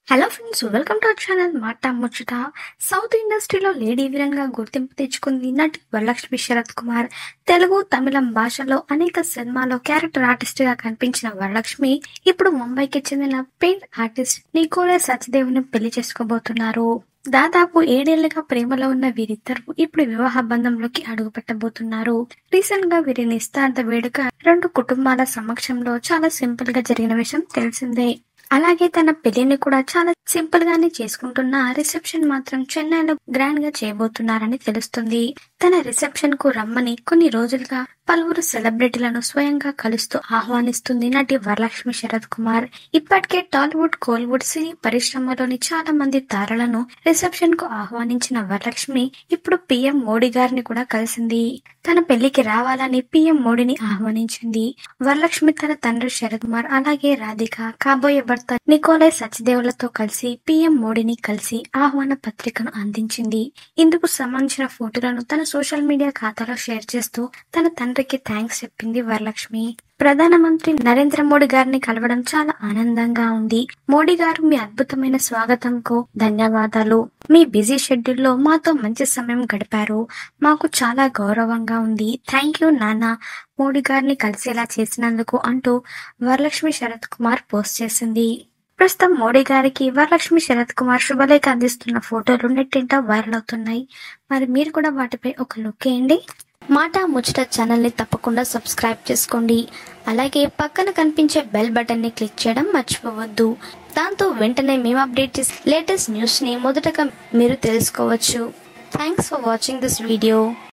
Hello friends, welcome to our channel మాట ముచ్చట. South ఇండస్ట్రీలో లేడీ విలన్ గా గుర్తింపు తెచ్చుకుంది నటి వరలక్ష్మి శరత్ కుమార్. తెలుగు, తమిళం భాషలో అనేక సినిమాలో క్యారెక్టర్ ఆర్టిస్ట్ గా కనిపించిన వరలక్ష్మి ఇప్పుడు ముంబైకి చెందిన పెయింట్ ఆర్టిస్ట్ నికోలే సచ్దేవ్ ను పెళ్లి చేసుకోబోతున్నారు. దాదాపు 7 ఏళ్లుగా ప్రేమలో ఉన్న వీరిద్దరు ఇప్పుడు వివాహ బంధంలోకి అడుగు పెట్టబోతున్నారు. రీసెంట్ గా వీరి నిశ్చితార్థ వేడుక 2 కుటుంబాల సమక్షంలో చాలా సింపుల్ గా జరిగిన విషయం తెలిసిందే. అలాగే తన పెళ్లిని కూడా చాలా సింపుల్ గానే చేసుకుంటున్న రిసెప్షన్ మాత్రం చెన్నైలో గ్రాండ్ గా చేయబోతున్నారని తెలుస్తుంది. తన రిసెప్షన్ కు రమ్మని కొన్ని రోజులుగా పలువురు సెలబ్రిటీలను స్వయంగా కలుస్తూ ఆహ్వానిస్తుంది నటి వరలక్ష్మి శరత్ కుమార్. ఇప్పటికే టాలీవుడ్, కోలీవుడ్ సినీ పరిశ్రమలోని చాలా మంది తారలను రిసెప్షన్ కు ఆహ్వానించిన వరలక్ష్మి ఇప్పుడు పీఎం మోడీ గారిని కూడా కలిసింది. తన పెళ్లికి రావాలని పీఎం మోడీని ఆహ్వానించింది. వరలక్ష్మి తన తండ్రి శరత్ కుమార్, అలాగే రాధిక, కాబోయే భర్త నికోలే సచ్దేవ్లతో కలిసి పీఎం మోడీని కలిసి ఆహ్వాన పత్రికను అందించింది. ఇందుకు సంబంధించిన ఫోటోలను తన సోషల్ మీడియా ఖాతాలో షేర్ చేస్తూ తన తండ్రికి థ్యాంక్స్ చెప్పింది వరలక్ష్మి. ప్రధానమంత్రి నరేంద్ర మోడీ గారిని కలవడం చాలా ఆనందంగా ఉంది. మోడీ గారు, మీ అద్భుతమైన స్వాగతంకు ధన్యవాదాలు. మీ బిజీ షెడ్యూల్లో మాతో మంచి సమయం గడిపారు. మాకు చాలా గౌరవంగా ఉంది. థ్యాంక్ యూ నాన్న, మోడీ గారిని కలిసేలా చేసినందుకు అంటూ వరలక్ష్మి శరత్ కుమార్ పోస్ట్ చేసింది. ప్రస్తుతం మోడీ గారికి వరలక్ష్మి శరత్ కుమార్ శుభలేఖ అందిస్తున్న ఫోటోలు నెట్టింట వైరల్ అవుతున్నాయి. మరి మీరు కూడా వాటిపై ఒక లుక్ వేయండి. మాట ముచ్చట ఛానల్ ని తప్పకుండా సబ్స్క్రైబ్ చేసుకోండి. అలాగే పక్కన కనిపించే బెల్ బటన్ ని క్లిక్ చేయడం మర్చిపోవద్దు. దాంతో వెంటనే మేము అప్డేట్ చేసే లేటెస్ట్ న్యూస్ ని మొదటగా మీరు తెలుసుకోవచ్చు. Thanks for watching this video.